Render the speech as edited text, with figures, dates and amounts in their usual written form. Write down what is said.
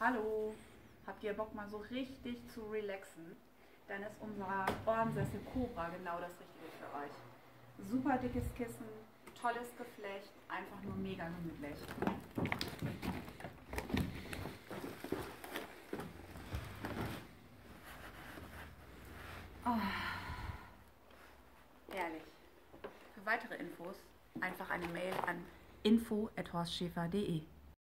Hallo, habt ihr Bock mal so richtig zu relaxen? Dann ist unser Ohrensessel Cobra genau das Richtige für euch. Super dickes Kissen, tolles Geflecht, einfach nur mega gemütlich. Oh, herrlich. Für weitere Infos einfach eine Mail an info@horstschäfer.de.